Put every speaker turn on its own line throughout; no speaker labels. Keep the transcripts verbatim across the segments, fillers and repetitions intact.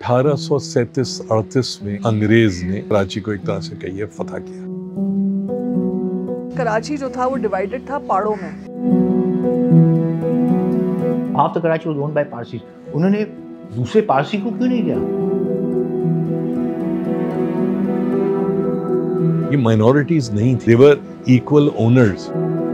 अठारह सौ सैंतीस अड़तीस में अंग्रेज ने कराची को एक तरह से कहिए फतह किया।
कराची जो था वो डिवाइडेड था पहाड़ों में।
Half the Karachi was owned by Parsis. उन्होंने दूसरे पारसी को क्यों नहीं दिया?
ये माइनॉरिटीज नहीं थे, they were equal owners.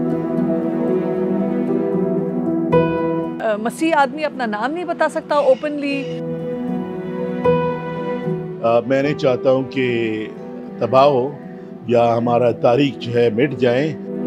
मसीह आदमी अपना नाम नहीं बता सकता ओपनली।
मैं नहीं चाहता हूँ कि तबाह हो या हमारा तारीख जो है मिट जाए।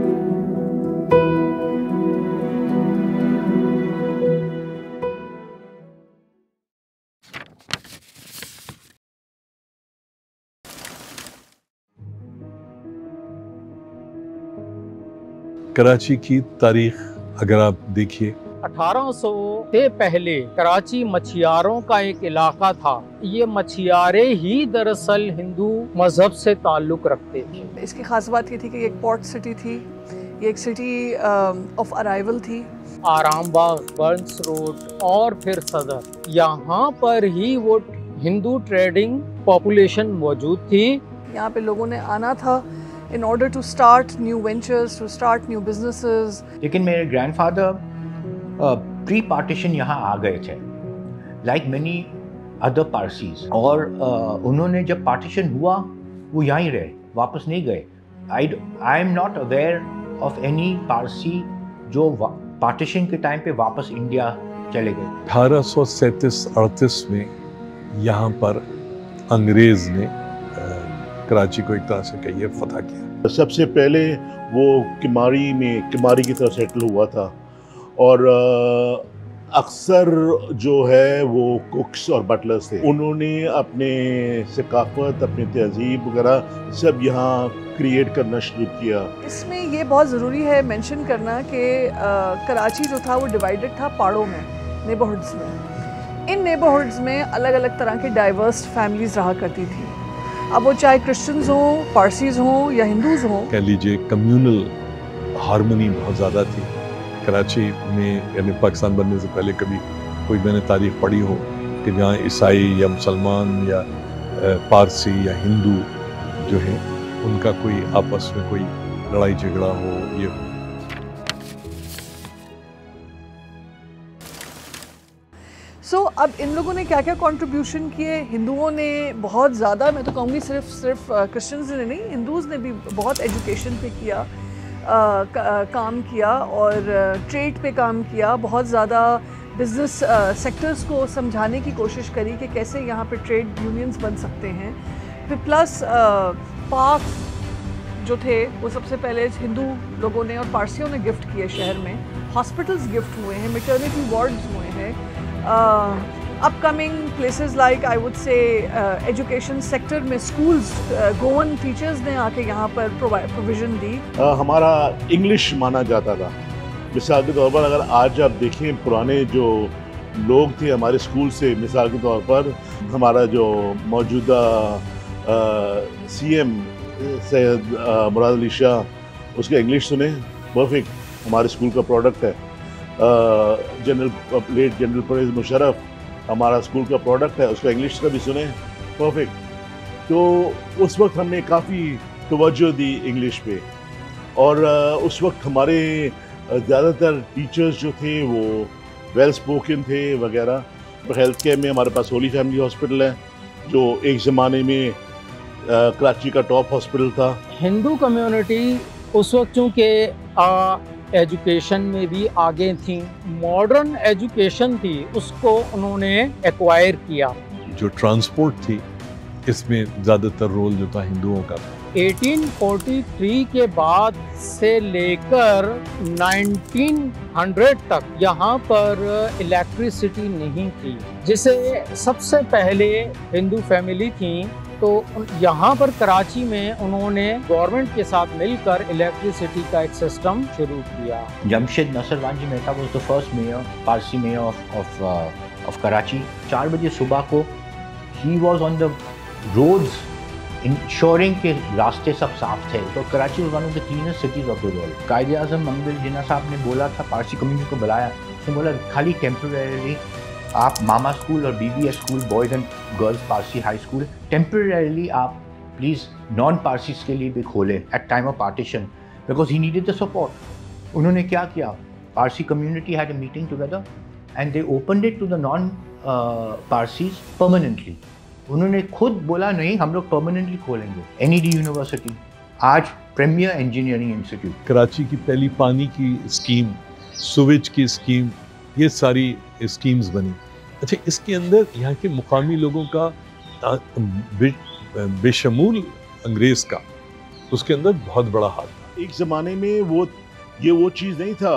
कराची की तारीख अगर आप देखिए,
अठारह सौ से पहले कराची मछियारों का एक इलाका था। ये मछियारे ही दरअसल हिंदू मजहब से ताल्लुक रखते थे।
इसकी खास बात ये थी कि ये एक पोर्ट सिटी थी, ये एक सिटी ऑफ अराइवल थी।
आरामबाग, बर्न्स रोड और फिर सदर, यहाँ पर ही वो हिंदू ट्रेडिंग पॉपुलेशन मौजूद थी।
यहाँ पे लोगों ने आना था in order to start new ventures, to start new businesses.
लेकिन मेरे ग्रैंडफादर प्री पार्टीशन यहाँ आ गए थे, लाइक मेनी अदर पारसीज, और uh, उन्होंने जब पार्टीशन हुआ वो यहीं रहे, वापस नहीं गए। I I am not aware of any Parsi जो पार्टीशन के टाइम पे वापस इंडिया चले गए।
अठारह सौ सैंतीस अड़तीस में यहाँ पर अंग्रेज ने कराची को एक तरह से कहिए फतह किया।
सबसे पहले वो किमारी में किमारी की तरफ सेटल हुआ था, और अक्सर जो है वो कुक्स और बटलर्स थे। उन्होंने अपने सकाफत, अपनी तहजीब वगैरह सब यहाँ क्रिएट करना शुरू किया।
इसमें ये बहुत ज़रूरी है मेंशन करना कि कराची जो था वो डिवाइडेड था पहाड़ों में, नेबरहुड्स में। इन नेबरहुड्स में अलग अलग तरह की डाइवर्स फैमिलीज रहा करती थी। अब वो चाहे क्रिश्चियंस हों, पारसीज हों या हिंदूज हों,
कह लीजिए कम्युनल हार्मनी बहुत ज़्यादा थी कराची में। यानी पाकिस्तान बनने से पहले कभी कोई मैंने तारीख पढ़ी हो कि जहाँ ईसाई या मुसलमान या पारसी या हिंदू जो है उनका कोई आपस में कोई लड़ाई झगड़ा हो, ये हो।
सो so, अब इन लोगों ने क्या क्या कंट्रीब्यूशन किए? हिंदुओं ने बहुत ज़्यादा, मैं तो कहूँगी सिर्फ सिर्फ क्रिश्चियंस ने नहीं, हिंदूज़ ने भी बहुत एजुकेशन पे किया, आ, का, काम किया और ट्रेड पे काम किया। बहुत ज़्यादा बिज़नेस सेक्टर्स को समझाने की कोशिश करी कि कैसे यहाँ पे ट्रेड यूनियंस बन सकते हैं। फिर प्लस पार्क जो थे वो सबसे पहले हिंदू लोगों ने और पारसियों ने गिफ्ट किए शहर में। हॉस्पिटल्स गिफ्ट हुए हैं, मैटरनिटी वार्ड्स हुए हैं। Upcoming places like I would say education sector में स्कूल्स, गोवन टीचर्स ने आके यहाँ पर प्रोविजन दी।
uh, हमारा इंग्लिश माना जाता था। मिसाल के तौर पर अगर आज आप देखें पुराने जो लोग थे हमारे स्कूल से, मिसाल के तौर पर हमारा जो मौजूदा सी एम सैयद मुराद अली शाह, उसका इंग्लिश सुने परफेक्ट, हमारे स्कूल का प्रोडक्ट है। General late general Pervez Musharraf हमारा स्कूल का प्रोडक्ट है, उसका इंग्लिश का भी सुने परफेक्ट। तो उस वक्त हमने काफ़ी तवज्जो दी इंग्लिश पे, और उस वक्त हमारे ज़्यादातर टीचर्स जो थे वो वेल स्पोकन थे वगैरह। हेल्थ केयर में हमारे पास होली फैमिली हॉस्पिटल है जो एक ज़माने में कराची का टॉप हॉस्पिटल था।
हिंदू कम्युनिटी उस वक्त चूँकि एजुकेशन में भी आगे थी, मॉडर्न एजुकेशन थी, उसको उन्होंने एक्वायर किया।
जो ट्रांसपोर्ट थी इसमें ज़्यादातर रोल जो था हिंदुओं का था।
अठारह सौ तैंतालीस के बाद से लेकर उन्नीस सौ तक यहाँ पर इलेक्ट्रिसिटी नहीं थी, जिसे सबसे पहले हिंदू फैमिली थी। तो यहाँ पर कराची में उन्होंने गवर्नमेंट के साथ मिलकर इलेक्ट्रिसिटी का एक सिस्टम शुरू किया।
Jamshed Nusserwanji Mehta was the first mayor, Parsi mayor of of of Karachi. चार बजे सुबह को ही was on the roads ensuring के रास्ते सब साफ थे। तो Karachi was one of the cleanest cities of the world. Quaid-e-Azam मंगल जिन्ना साहब ने बोला था, पारसी कम्युनिटी को बुलाया, उसने बोला खाली टेम्परेरी आप मामा स्कूल और BBS school, boys and girls Parsi high school, temporarily आप प्लीज़ नॉन पारसीज के लिए भी खोलें at time of partition, because he needed the support. उन्होंने क्या किया, Parsi community had a meeting together and they opened it to the non Parsis permanently. उन्होंने खुद बोला नहीं, हम लोग परमानेंटली खोलेंगे। एनईडी यूनिवर्सिटी आज प्रीमियर इंजीनियरिंग इंस्टीट्यूट।
कराची की पहली पानी की स्कीम, सुविच की स्कीम, ये सारी स्कीम्स बनी। अच्छा, इसके अंदर यहाँ के मुकामी लोगों का बे, बेशमूल अंग्रेज़ का उसके अंदर बहुत बड़ा हाथ था।
एक ज़माने में वो ये वो चीज़ नहीं था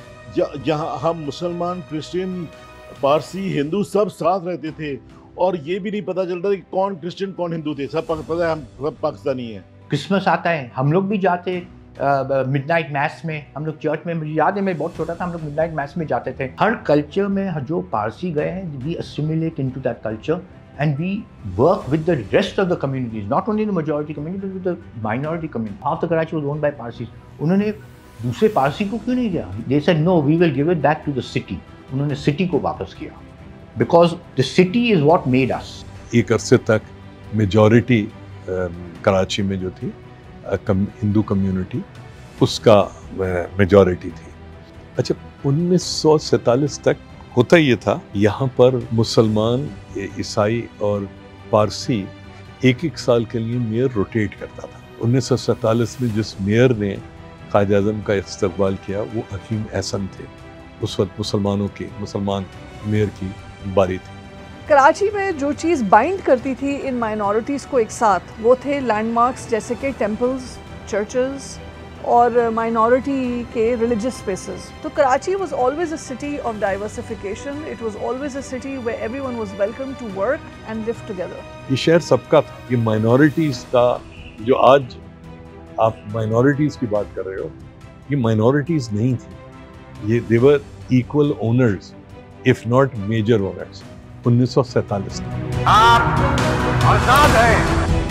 जहाँ हम मुसलमान, क्रिश्चियन, पारसी, हिंदू सब साथ रहते थे और ये भी नहीं पता चलता कि कौन क्रिश्चियन कौन हिंदू थे। सब पता है हम सब पाकिस्तानी हैं।
क्रिसमस आता है, हम लोग भी जाते मिडनाइट मैस में, हम लोग चर्च में, मुझे याद है मैं बहुत छोटा था, हम लोग मिडनाइट मैस में जाते थे। हर कल्चर में जो पारसी गए हैं, we assimilate into that culture and we work with the rest of the communities, not only the majority community but with the minority community. Half the Karachi was owned by Parsis. उन्होंने दूसरे पारसी को क्यों नहीं दिया? They said no, we will give it back to the city. उन्होंने city को वापस किया, because the city is what made us.
एक अरसे तक मेजॉरिटी कराची में जो थी हिंदू कम्युनिटी, उसका मेजॉरिटी थी। अच्छा, उन्नीस सौ सैंतालीस तक होता ये था, यहाँ पर मुसलमान, ईसाई और पारसी एक एक साल के लिए मेयर रोटेट करता था। उन्नीस सौ सैंतालीस में जिस मेयर ने कायद आज़म का इस्तकबाल किया वो हकीम एहसन थे। उस वक्त मुसलमानों के मुसलमान मेयर की बारी थी।
कराची में जो चीज़ बाइंड करती थी इन माइनॉरिटीज़ को एक साथ, वो थे लैंडमार्क्स जैसे कि टेम्पल्स, चर्चेस और माइनॉरिटी के रिलीजियस स्पेसेस। तो Karachi was always a city of diversification. It was always a city where everyone was welcome to work and live together.
ये शहर सबका था। ये माइनॉरिटीज़ का, जो आज आप माइनॉरिटीज़ की बात कर रहे हो, ये माइनॉरिटीज़ नहीं थी, ये they were equal owners if not major owners. उन्नीस सौ सैंतालीस में
आप आजाद हैं।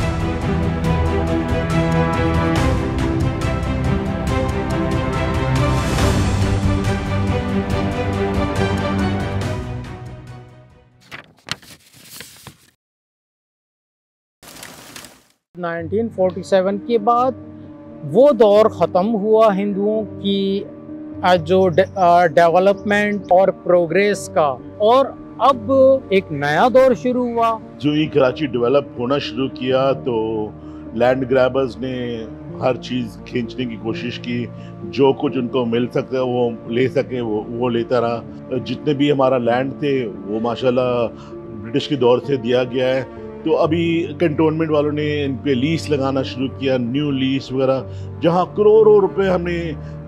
नाइनटीन फोर्टी सेवन के बाद वो दौर ख़त्म हुआ हिंदुओं की जो डेवलपमेंट और प्रोग्रेस का, और अब एक नया दौर शुरू हुआ।
जो ही कराची डेवलप होना शुरू किया तो लैंड ग्रैबर्स ने हर चीज़ खींचने की कोशिश की, जो कुछ उनको मिल सकता है वो ले सके वो वो लेता रहा। जितने भी हमारा लैंड थे वो माशाल्लाह ब्रिटिश के दौर से दिया गया है। तो अभी कंटोनमेंट वालों ने इन पे लीज लगाना शुरू किया, न्यू लीज वगैरह, जहाँ करोड़ों रुपए हमने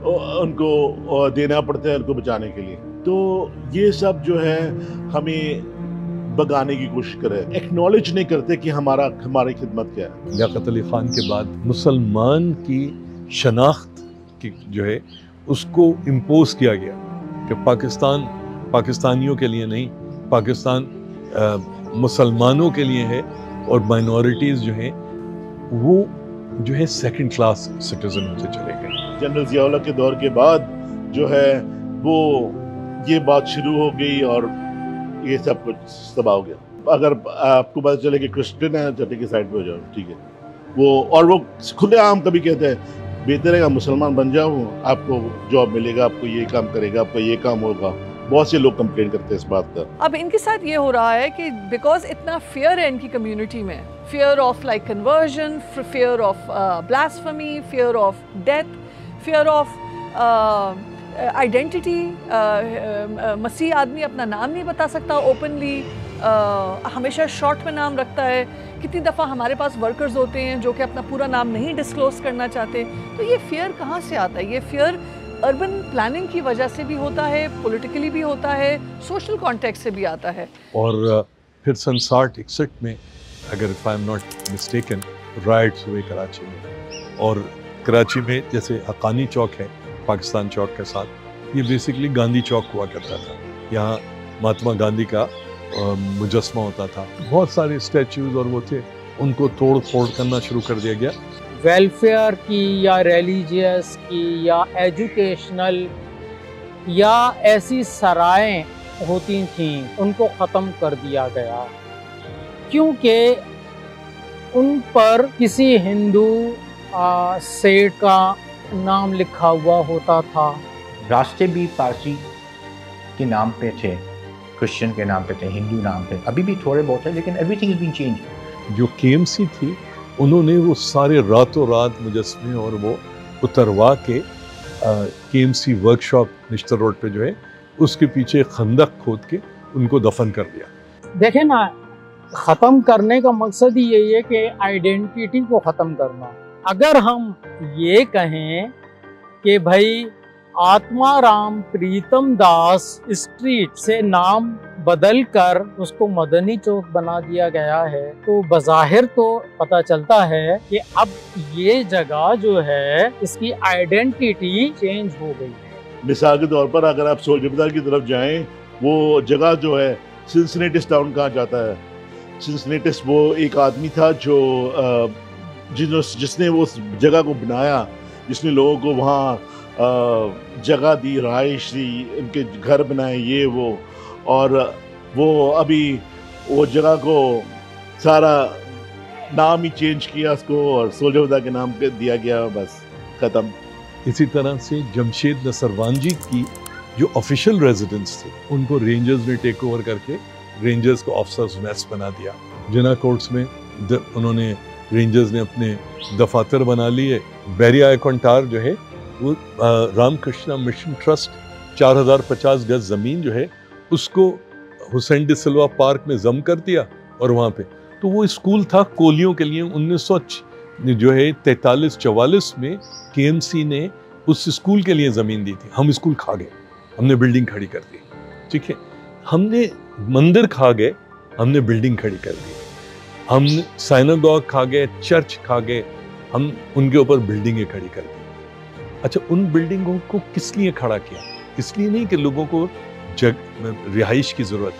उनको देना पड़ता है उनको बचाने के लिए। तो ये सब जो है हमें भगाने की कोशिश करे, एक्नॉलेज नहीं करते कि हमारा हमारी खिदमत क्या है।
लियाकत अली खान के बाद मुसलमान की शनाख्त की जो है उसको इम्पोज किया गया कि पाकिस्तान पाकिस्तानियों के लिए नहीं, पाकिस्तान आ, मुसलमानों के लिए है, और माइनॉरिटीज़ जो हैं वो जो है सेकंड क्लास सिटीजन होते चले गए।
जनरल ज़िया-उल-हक के दौर के बाद जो है वो ये बात शुरू हो गई और ये सब कुछ तबाह हो गया। अगर आपको पता चले कि क्रिश्चियन है, चटे की साइड पे हो जाओ, ठीक है वो, और वो खुलेआम कभी कहते हैं बेहतर है मुसलमान बन जाओ, आपको जॉब मिलेगा, आपको ये काम करेगा, आपको ये काम होगा। बहुत से लोग कंप्लेन करते हैं इस बात का।
अब इनके साथ ये हो रहा है कि बिकॉज इतना फियर है इनकी कम्युनिटी में, fear of like conversion, fear of blasphemy, fear of death, fear of identity. मसीह आदमी अपना नाम नहीं बता सकता ओपनली, uh, हमेशा शॉर्ट में नाम रखता है। कितनी दफ़ा हमारे पास वर्कर्स होते हैं जो कि अपना पूरा नाम नहीं डिस्क्लोज करना चाहते। तो ये फियर कहाँ से आता है? ये फियर अर्बन प्लानिंग की वजह से भी होता है, पॉलिटिकली भी होता है, सोशल कॉन्टेक्स्ट से भी आता है।
और फिर सन साठ इकसठ में, अगर if I am not mistaken, riots हुए कराची में। और कराची में जैसे हकानी चौक है पाकिस्तान चौक के साथ, ये बेसिकली गांधी चौक हुआ करता था। यहाँ महात्मा गांधी का मुजस्मा होता था, बहुत सारे स्टैचूज और वो थे, उनको तोड़ फोड़ करना शुरू कर दिया गया।
वेलफेयर की या रिलीजियस की या एजुकेशनल या ऐसी सराएं होती थीं उनको ख़त्म कर दिया गया, क्योंकि उन पर किसी हिंदू सेठ का नाम लिखा हुआ होता था।
रास्ते भी पारसी के नाम पे थे, क्रिश्चियन के नाम पे थे, हिंदू नाम पे, अभी भी थोड़े बहुत है, लेकिन एवरीथिंग इज बीन चेंज।
जो केएमसी थी उन्होंने वो सारे रातों रात मुजस्मे और वो उतरवा के केएमसी वर्कशॉप निश्तर रोड पे जो है उसके पीछे खंदक खोद के उनको दफन कर दिया।
देखें ना, ख़त्म करने का मकसद ही यही है कि आइडेंटिटी को ख़त्म करना। अगर हम ये कहें कि भाई आत्माराम प्रीतम दास स्ट्रीट से नाम बदल कर उसको मदनी चौक बना दिया गया है, तो बज़ाहिर तो पता चलता है कि अब ये जगह जो है इसकी आइडेंटिटी चेंज हो गई है।
मिसाल के तौर पर अगर आप सोल्जर बाजार की तरफ जाएं, वो जगह जो है सिंसिनेटिस टाउन कहा जाता है। सिंसिनेटिस वो एक आदमी था जो जिसने वो जगह को बनाया, जिसने लोगों को वहाँ जगह दी, रहाइश दी, उनके घर बनाए, ये वो, और वो अभी वो जगह को सारा नाम ही चेंज किया उसको और सोल्जर बाजार के नाम पे दिया गया, बस ख़त्म।
इसी तरह से जमशेद नसरवान जी की जो ऑफिशियल रेजिडेंस थे उनको रेंजर्स ने टेक ओवर करके रेंजर्स को ऑफिसर्स मेस बना दिया। जिना कोर्ट्स में द, उन्होंने रेंजर्स ने अपने दफातर बना लिए। बैरिया एकोंटार जो है वो रामकृष्णा मिशन ट्रस्ट चार हज़ार पचास गज ज़मीन जो है उसको हुसैन डी सिल्वा पार्क में जम कर दिया, और वहाँ पे तो वो स्कूल था कोलियों के लिए। उन्नीस सौ जो है तैतालीस चवालीस में केएमसी ने उस स्कूल के लिए ज़मीन दी थी। हम स्कूल खा गए, हमने बिल्डिंग खड़ी कर दी, ठीक है। हमने मंदिर खा गए, हमने बिल्डिंग खड़ी कर दी। हमने साइनागॉग खा गए, चर्च खा गए, हम उनके ऊपर बिल्डिंगें खड़ी कर दी। अच्छा, उन बिल्डिंगों को किस लिए खड़ा किया? इसलिए नहीं कि लोगों को जग रिहाइश की ज़रूरत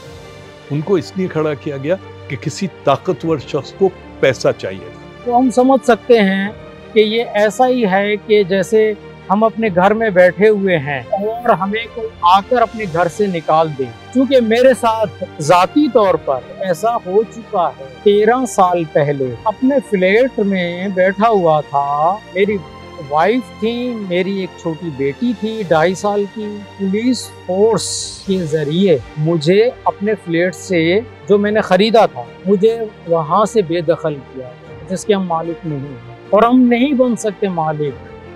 थी, उनको इसलिए खड़ा किया गया कि किसी ताकतवर शख्स को पैसा चाहिए।
तो हम समझ सकते हैं कि ये ऐसा ही है कि जैसे हम अपने घर में बैठे हुए हैं और हमें कोई आकर अपने घर से निकाल दे। क्योंकि मेरे साथ जाती तौर पर ऐसा हो चुका है। तेरह साल पहले अपने फ्लैट में बैठा हुआ था, मेरी वाइफ थी, मेरी एक छोटी बेटी थी ढाई साल की। पुलिस फोर्स के जरिए मुझे अपने फ्लैट से जो मैंने खरीदा था, मुझे वहाँ से बेदखल किया, जिसके हम मालिक नहीं हैं और हम नहीं बन सकते मालिक,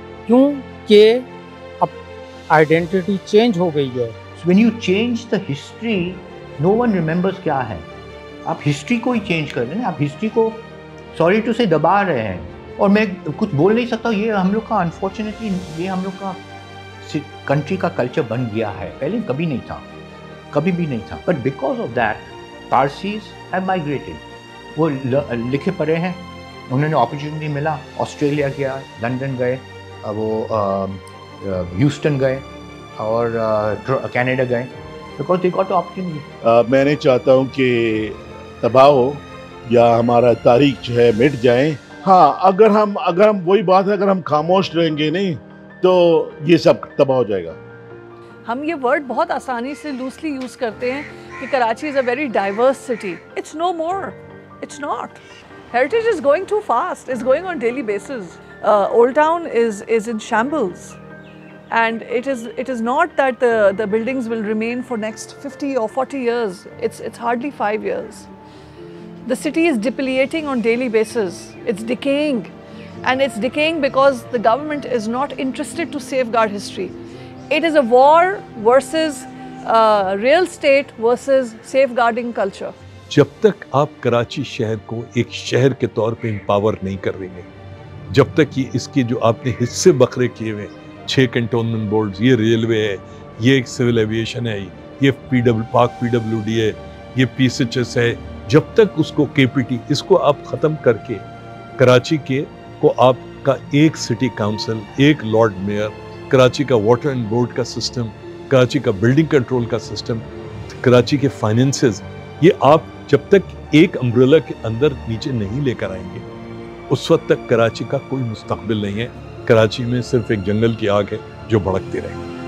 क्योंकि अब आइडेंटिटी चेंज हो गई है।
When you change the history, no one remembers क्या है। आप हिस्ट्री को ही चेंज कर रहे हैं, आप हिस्ट्री को सॉरी टू से दबा रहे हैं। और मैं कुछ बोल नहीं सकता, ये हम लोग का अनफॉर्चुनेटली ये हम लोग का कंट्री का कल्चर बन गया है। पहले कभी नहीं था, कभी भी नहीं था, but because of that Parsis have migrated. वो लिखे पढ़े हैं, उन्होंने अपॉर्चुनिटी मिला, ऑस्ट्रेलिया गया, लंदन गए, वो ह्यूस्टन गए और कनाडा गए, बिकॉज दे गॉट अपॉर्चुनिटी।
मैं नहीं चाहता हूँ कि तबाह हो या हमारा तारीख जो है मिट जाए। हाँ, अगर हम अगर हम वही बात है, अगर हम खामोश रहेंगे नहीं तो ये सब तबाह हो जाएगा।
हम ये वर्ड बहुत आसानी से लूजली यूज करते हैं कि Karachi is a very diverse city. It's no more, it's not. Heritage is going to fast, is going on daily basis. Old town is is in shambles and it is it is not that the the buildings will remain for next fifty or forty years. It's it's hardly five years. The city is depleting on daily basis. It's decaying, and it's decaying because the government is not interested to safeguard history. It is a war versus uh, real estate versus safeguarding culture.
जब तक आप कराची शहर को एक शहर के तौर पे एम्पावर नहीं कर रहे, जब तक ये इसके जो आपने हिस्से बखरे किए हुए, छह कैंटोनमेंट बोर्ड्स, ये रेलवे है, ये एक सिविल एविएशन है, ये P W Pak P W D है, ये पी एस एच एस है, जब तक उसको के पी टी इसको आप ख़त्म करके कराची के को आपका एक सिटी काउंसिल, एक लॉर्ड मेयर, कराची का वाटर एंड बोर्ड का सिस्टम, कराची का बिल्डिंग कंट्रोल का सिस्टम, कराची के फाइनेंसेस, ये आप जब तक एक अम्ब्रेला के अंदर नीचे नहीं लेकर आएंगे, उस वक्त तक कराची का कोई मुस्तकबिल नहीं है। कराची में सिर्फ एक जंगल की आग है जो भड़कती रहेगी।